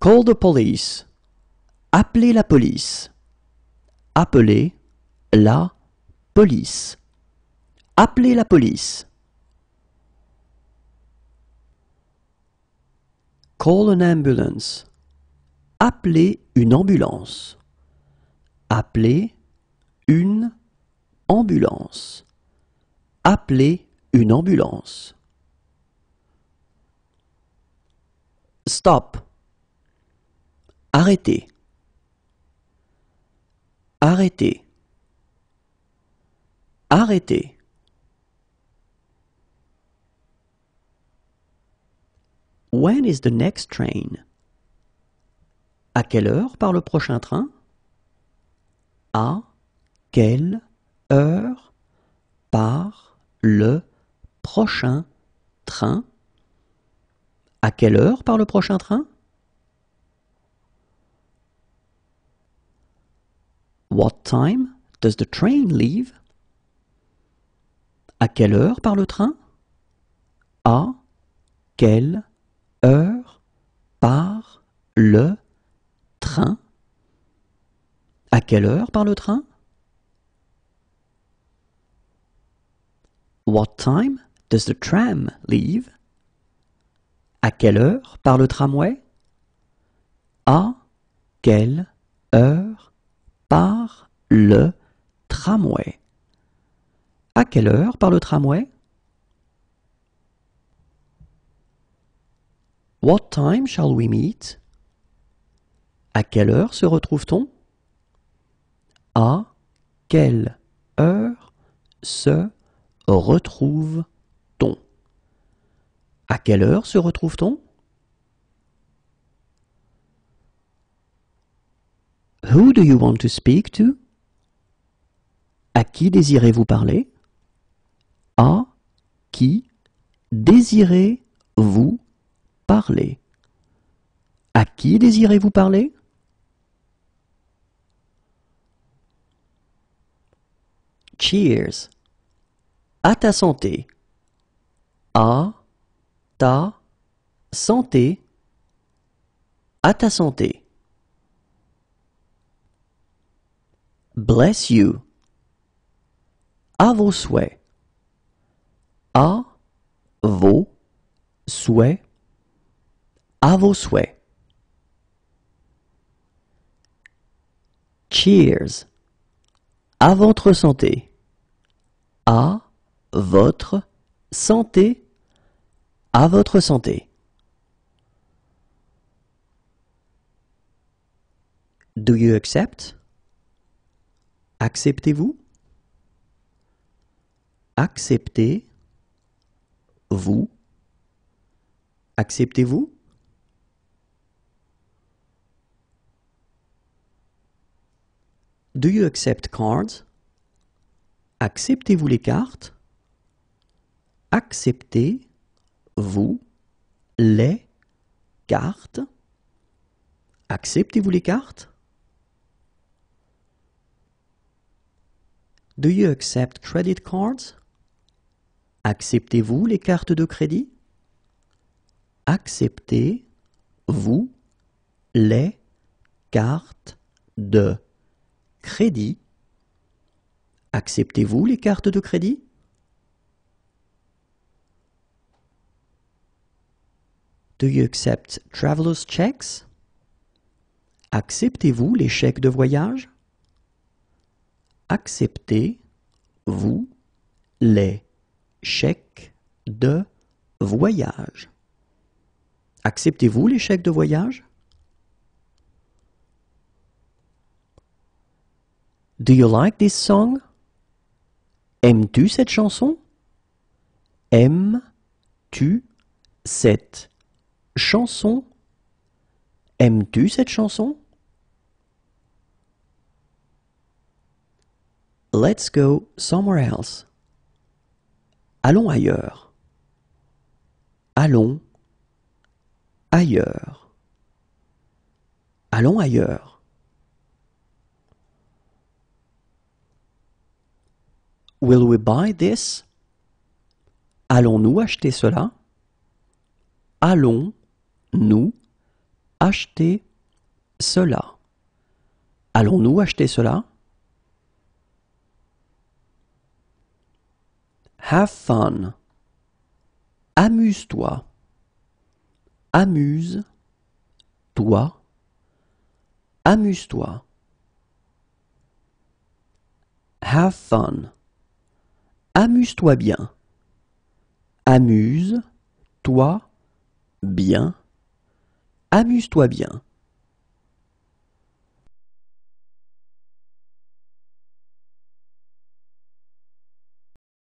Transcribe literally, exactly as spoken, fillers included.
Call the police. Appelez la police. Appelez la police. Appelez la police. Call an ambulance. Appelez une ambulance. Appelez une ambulance. Appelez une ambulance. Stop. Arrêtez. Arrêtez. Arrêtez. When is the next train? À quelle heure part le prochain train? À quelle heure part le prochain train? À quelle heure part le prochain train? What time does the train leave? À quelle heure part le train? À quelle heure part le train? À quelle heure part le train? What time does the tram leave? À quelle heure part le tramway? À quelle heure part le tramway? À quelle heure part le tramway? What time shall we meet? À quelle heure se retrouve-t-on? À quelle heure se retrouve-t-on? À quelle heure se retrouve-t-on? Who do you want to speak to? À qui désirez-vous parler? À qui désirez-vous parler? À qui désirez-vous parler? Cheers. À ta santé. À ta santé. À ta santé. Bless you. À vos souhaits. À vos souhaits. À vos souhaits. Cheers. À votre santé. À votre santé. À votre santé. Do you accept? Acceptez-vous? Acceptez-vous? Acceptez-vous? Do you accept cards? Acceptez-vous les cartes? Acceptez-vous les cartes? Acceptez-vous les cartes? Do you accept credit cards? Acceptez-vous les cartes de crédit? Acceptez-vous les cartes de crédit? Acceptez-vous les cartes de crédit? Do you accept traveler's checks? Acceptez-vous les chèques de voyage? Acceptez-vous les chèques de voyage? Acceptez-vous les chèques de voyage? Do you like this song? Aimes-tu cette chanson? Aimes-tu cette chanson? Aimes-tu cette chanson? Let's go somewhere else. Allons ailleurs. Allons ailleurs. Allons ailleurs. Will we buy this? Allons-nous acheter cela? Allons-nous acheter cela. Allons-nous acheter cela? Have fun. Amuse-toi. Amuse-toi. Amuse-toi. Have fun. Amuse-toi bien. Amuse-toi bien. Amuse-toi bien.